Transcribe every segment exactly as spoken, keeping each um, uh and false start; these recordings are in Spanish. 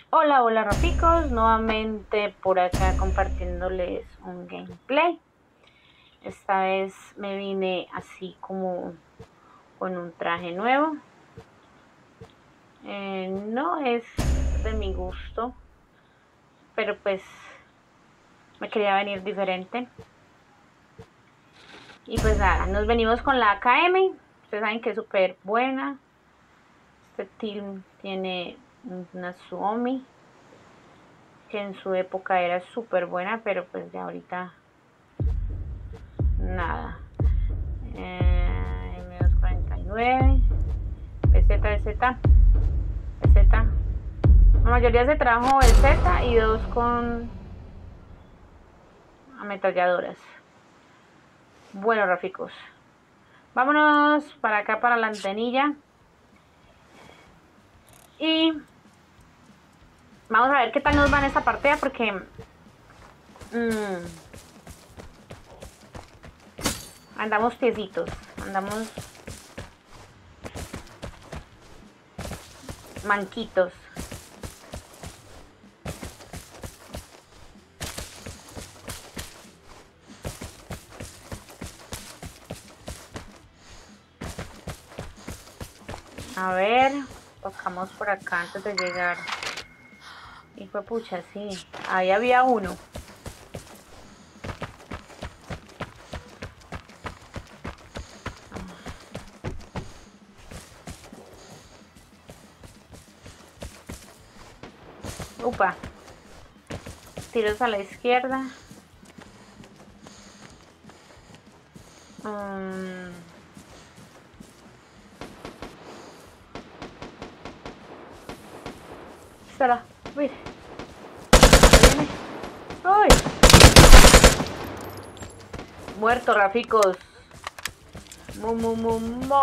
Hola, hola Raficos, nuevamente por acá compartiéndoles un gameplay. Esta vez me vine así como con un traje nuevo. Eh, no es de mi gusto, pero pues me quería venir diferente. Y pues nada, nos venimos con la A K M. Ustedes saben que es súper buena. Este team tiene una Suomi que en su época era súper buena, pero pues ya ahorita nada. Eh, M doscientos cuarenta y nueve, B Z, B Z, B Z. La mayoría se trajo el Z y dos con ametralladoras. Bueno, Raficos, vámonos para acá, para la antenilla. Y vamos a ver qué tal nos va en esta partida, porque mmm, andamos tiesitos, andamos manquitos. A ver, tocamos por acá antes de llegar. Y fue pucha, sí, ahí había uno. Upa, tiros a la izquierda. Um, espera, uy. Uy. Muerto, Raficos. Mu, mu, mu,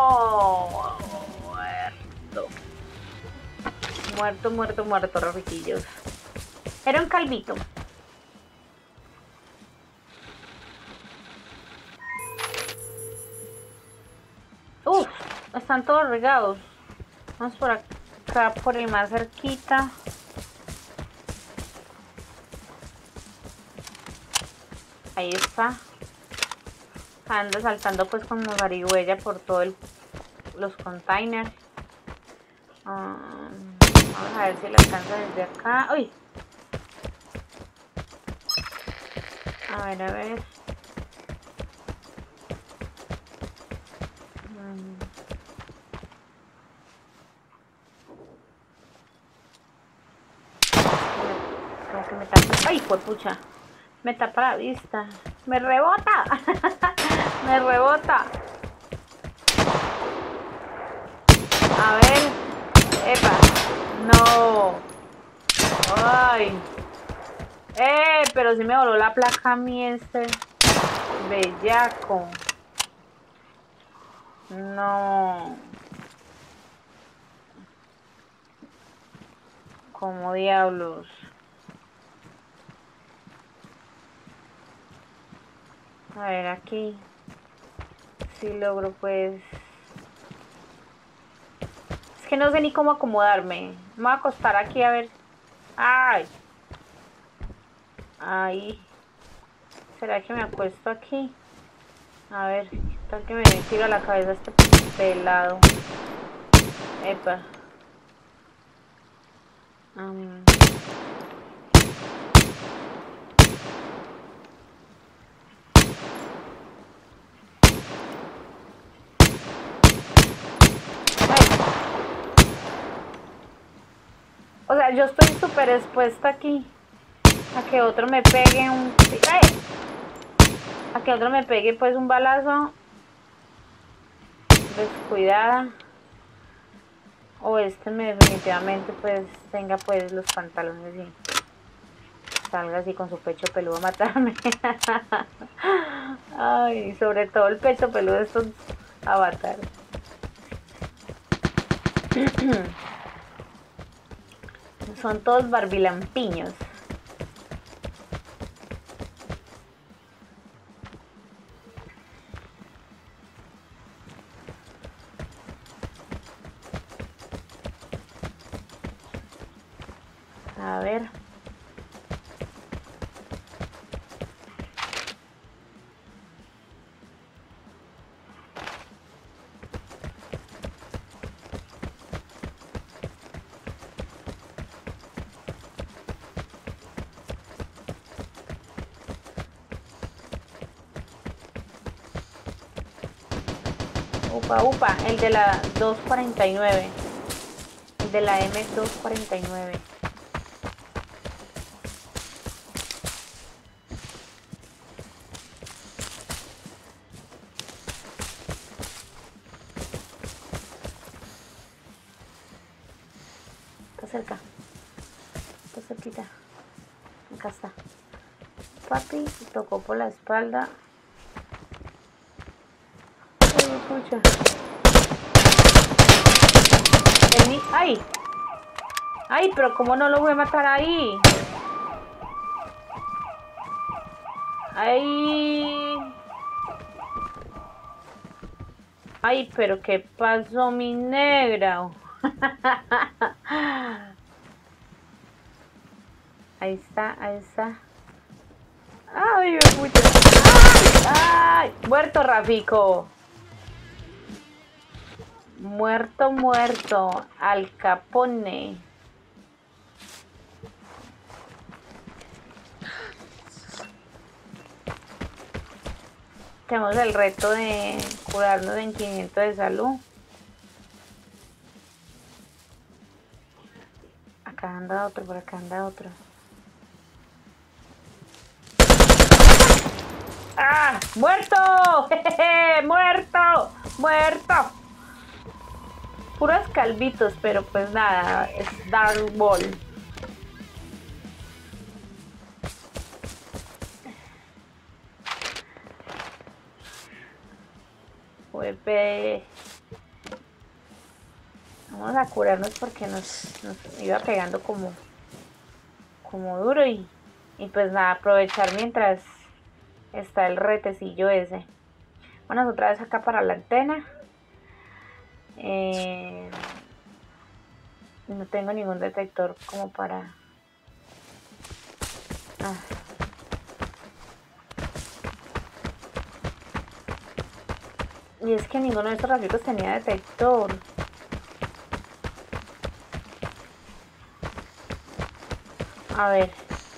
muerto. Muerto, muerto, muerto, Rafiquillos. Era un calvito. Uf, están todos regados. Vamos por acá, por el más cerquita. Ahí está. Anda saltando pues como zarigüeya por todos los containers. Um, vamos a ver si le alcanza desde acá. Uy. A ver, a ver. Um. Como que me tapa. ¡Ay, fue pucha! Me tapa la vista. ¡Me rebota! ¡Me rebota! A ver. ¡Epa! ¡No! ¡Ay! ¡Eh! Pero si me voló la placa a mí este bellaco. No. ¿Cómo diablos? A ver, aquí. Si logro, pues. Es que no sé ni cómo acomodarme. Me voy a acostar aquí a ver. ¡Ay! Ahí. ¿Será que me acuesto aquí? A ver, ¿qué tal que me tiro a la cabeza este pelado? Epa. Um. O sea, yo estoy súper expuesta aquí a que otro me pegue un... ¡Ay! A que otro me pegue pues un balazo. Descuidada. O este me definitivamente pues tenga pues los pantalones y salga así con su pecho peludo a matarme. Ay, sobre todo el pecho peludo de estos avatares. Son todos barbilampiños. A ver. Upa, upa, el de la dos cuarenta y nueve. El de la M dos cuarenta y nueve. Está cerca. Está cerquita. Acá está. Papi tocó por la espalda. Ay, escucha. ¡Ay! ¡Ay! Pero ¿cómo no lo voy a matar ahí? ¡Ay! ¡Ay! Pero ¿qué pasó, mi negra? Ahí está, ahí está. ¡Ay, me pucha! ¡Ay! ¡Ay! Muerto, Rafico. Muerto, muerto. Al Capone. Tenemos el reto de curarnos en quinientos de salud. Acá anda otro, por acá anda otro. ¡Ah! ¡Muerto! ¡Jejeje! ¡Muerto! ¡Muerto! Puros calvitos, pero pues nada, es Dark Ball. Vuelve. Vamos a curarnos porque nos, nos iba pegando como, como duro y, y pues nada, aprovechar mientras está el retecillo ese. Bueno, otra vez acá para la antena. Eh, no tengo ningún detector como para... Ah. Y es que ninguno de estos rayos tenía detector. A ver.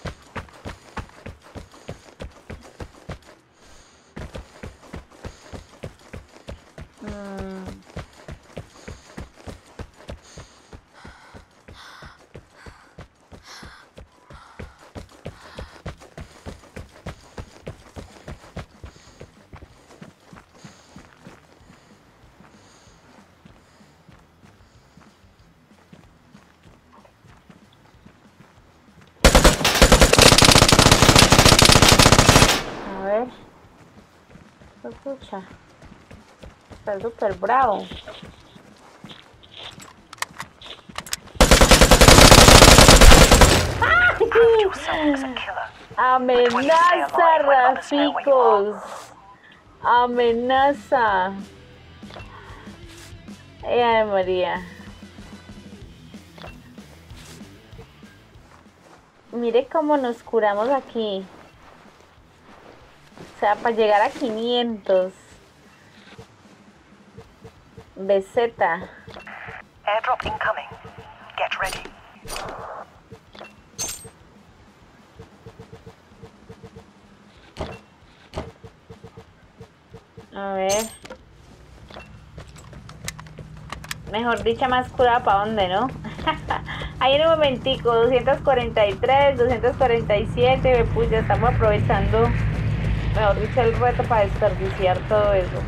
Mm. A ver. Escucha. Está súper bravo. Amenaza, Raficos. Amenaza. Ay, María. Mire cómo nos curamos aquí. O sea, para llegar a quinientos. Beseta. Airdrop incoming. Get ready. A ver. Mejor dicha, más curada para dónde, ¿no? Ahí en un momentico, doscientos cuarenta y tres, doscientos cuarenta y siete, pues ya estamos aprovechando, mejor dicho, el reto para desperdiciar todo eso.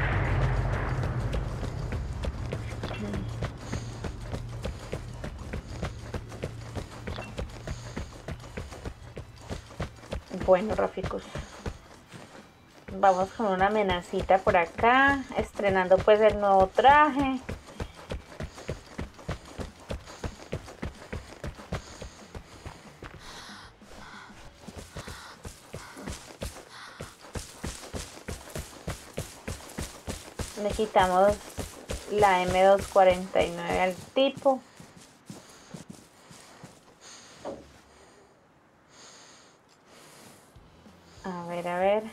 Bueno, Raficos, vamos con una amenacita por acá, estrenando pues el nuevo traje. Le quitamos la M dos cuarenta y nueve al tipo. ver, a ver.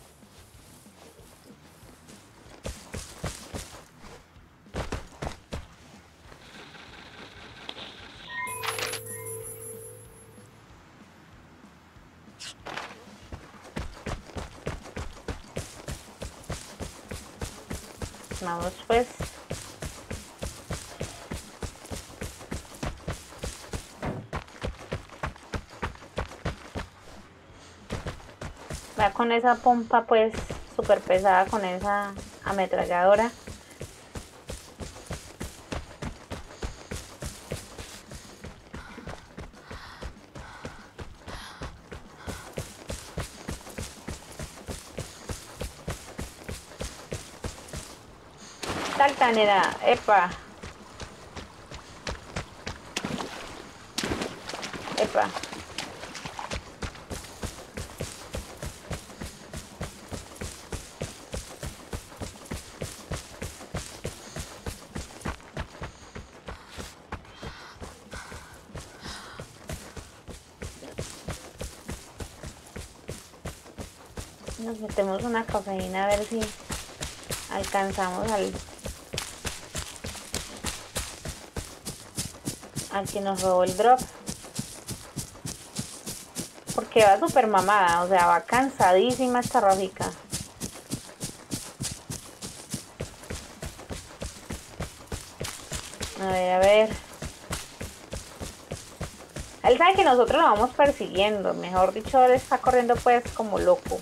Vamos pues. Va con esa pompa pues súper pesada, con esa ametralladora. Salta, nena, epa. Epa. Nos metemos una cafeína a ver si alcanzamos al al que nos robó el drop, porque va súper mamada, o sea, va cansadísima esta Rafika. A ver, a ver. Él sabe que nosotros lo vamos persiguiendo, mejor dicho, él está corriendo pues como loco.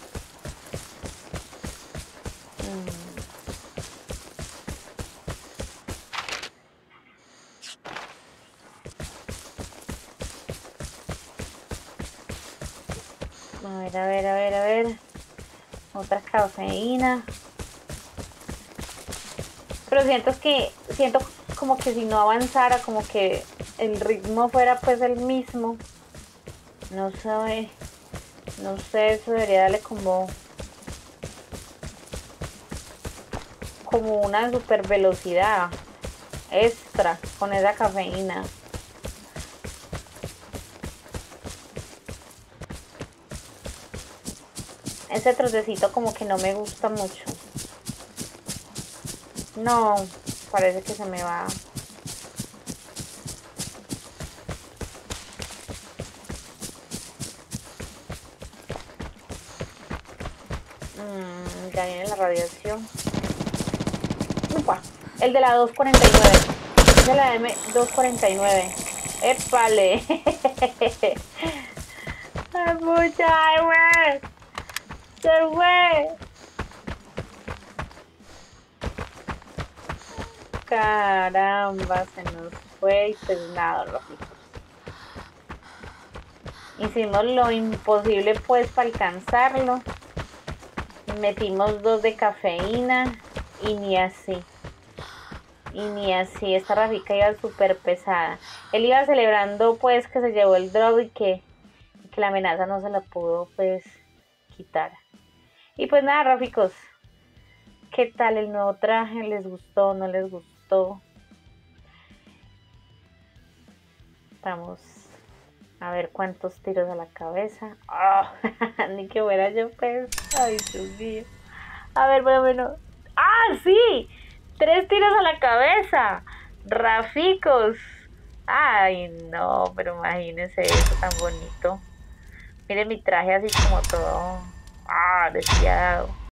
A ver, a ver, a ver, a ver. Otra cafeína. Pero siento que, siento como que si no avanzara, como que el ritmo fuera pues el mismo. No sé, no sé, eso debería darle como, como una super velocidad extra con esa cafeína. Ese trocecito como que no me gusta mucho. No, parece que se me va. Mm, ya viene la radiación. Upa, el de la dos cuarenta y nueve. El de la M dos cuarenta y nueve. ¡Épale! ¡Ay, pucha, güey! ¡Se fue! Caramba, se nos fue y pues nada, Rafika. Hicimos lo imposible pues para alcanzarlo. Metimos dos de cafeína y ni así. Y ni así, esta Rafika iba súper pesada. Él iba celebrando pues que se llevó el drop y que, que la amenaza no se la pudo pues quitar. Y pues nada, Raficos, ¿qué tal el nuevo traje? ¿Les gustó? ¿No les gustó? Vamos a ver cuántos tiros a la cabeza. Oh, ni que fuera yo pues. Ay, Dios mío. A ver, bueno, bueno. ¡Ah, sí! Tres tiros a la cabeza. Raficos. Ay, no, pero imagínense eso tan bonito. Miren mi traje así como todo. Ah, deseado.